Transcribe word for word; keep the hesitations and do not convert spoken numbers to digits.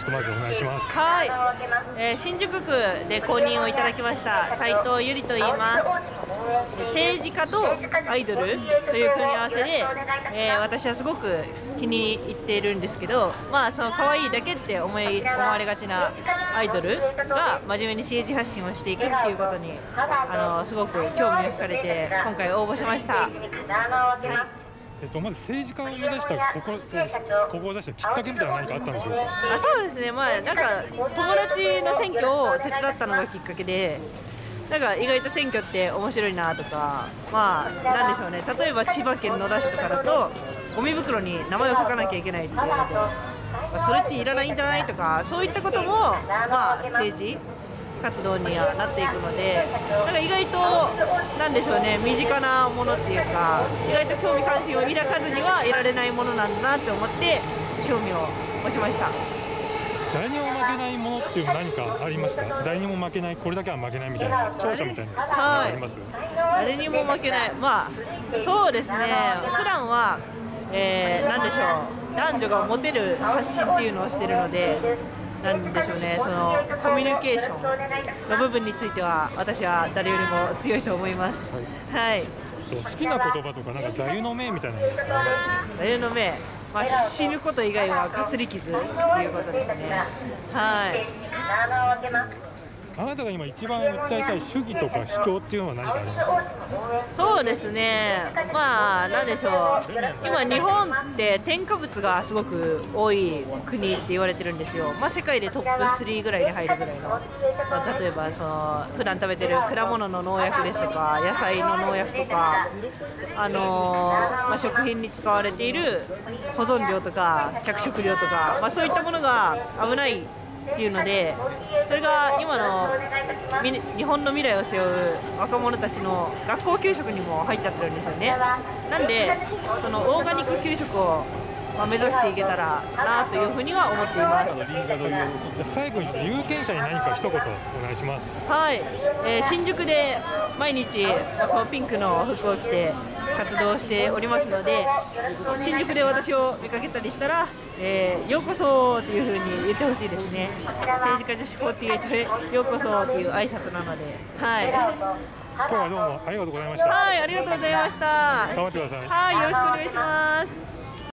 くまずお願いします。 はい、えー、新宿区で公認をいただきました斉藤ゆりと言います。政治家とアイドルという組み合わせで、えー、私はすごく気に入っているんですけど、まあその可愛いだけって思い思われがちなアイドルが真面目に政治発信をしていくっていうことにあのすごく興味を惹かれて今回応募しました。はい、 えっと、まず政治家を目指したここ志したきっかけみたいな何かあったんでしょうか。 あ、そうですね、まあ、なんか友達の選挙を手伝ったのがきっかけで、なんか意外と選挙って面白いなとか、まあ、なんでしょうね、例えば千葉県野田市とかだとゴミ袋に名前を書かなきゃいけないって言われて、まあ、それっていらないんじゃないとか、そういったことも、まあ、政治活動にはなっていくので、なんか意外となんでしょうね、身近なものっていうか、意外と興味関心を抱かずには得られないものなんだなって思って興味を持ちました。 誰にも負けないものっていうの何かありますか。誰にも負けない、これだけは負けないみたいな長所みたいなのあります？ 誰にも負けない、まあそうですね、普段は、えー、なんでしょう、男女がモテる発信っていうのをしているので、なんでしょうね、そのコミュニケーションの部分については私は誰よりも強いと思います。はい、はい、 好きな言葉とかなんか座右の銘みたいなのがあります？ 座右の銘、まあ、死ぬこと以外はかすり傷ということですね。はい。 あなたが今一番訴えたい主義とか主張っていうのは何かありますか？ そうですね、まあなんでしょう、今日本って添加物がすごく多い国って言われてるんですよ。まあ世界でトップスリーぐらいに入るぐらいの、まあ、例えばその普段食べてる果物の農薬ですとか野菜の農薬とか、あのーまあ、食品に使われている保存料とか着色料とか、まあ、そういったものが危ないっていうので、それが今の日本の未来を背負う若者たちの学校給食にも入っちゃってるんですよね。なんでそのオーガニック給食を目指していけたらなというふうには思っています。 じゃあ最後に有権者に何か一言お願いします。 はい、えー、新宿で毎日このピンクの服を着て活動しておりますので、新宿で私を見かけたりしたら、えー、ようこそというふうに言ってほしいですね。政治家女子よんじゅうはちへようこそという挨拶なので、はい。 今日はどうもありがとうございました。 はい、ありがとうございました。 頑張ってください。 はい、よろしくお願いします。